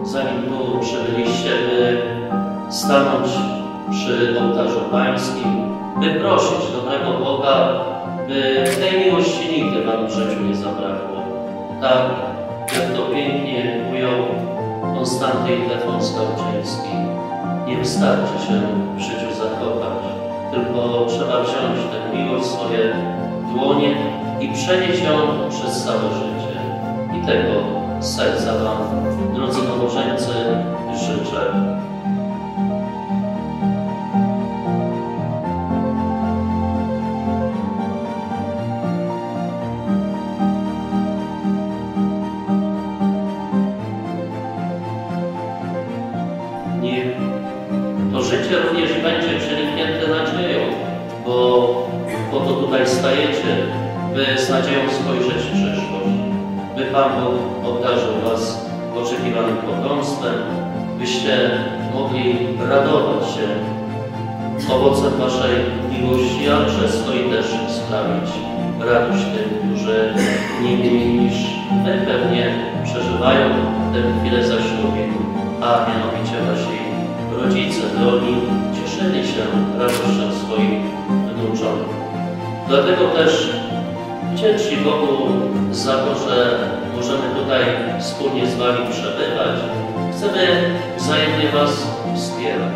zanim tu przybyliście, by stanąć przy ołtarzu Pańskim, by prosić dobrego Boga, by tej miłości nigdy Wam w życiu nie zabrakło. Tak, jak to pięknie ujął Konstanty Ildefons Gałczyński. Nie wystarczy się w życiu zakochać, tylko trzeba wziąć tę miłość w swoje dłonie i przenieść ją przez całe życie. I tego z serca Wam, drodzy nowożeńcy, życzę. Niech to życie również będzie przeniknięte nadzieją, bo po to tutaj stajecie, by z nadzieją spojrzeć w przyszłość, by Pan Bóg obdarzył Was oczekiwanym potomstwem, byście mogli radować się owocem Waszej miłości, a przez to i też sprawić radość tym, którzy nie mniej niż Wy pewnie przeżywają tę chwilę zaślubin, a mianowicie Wasi rodzice, by oni cieszyli się radością swoich wnucząt. Dlatego też wdzięczni Bogu za to, że możemy tutaj wspólnie z Wami przebywać. Chcemy wzajemnie Was wspierać.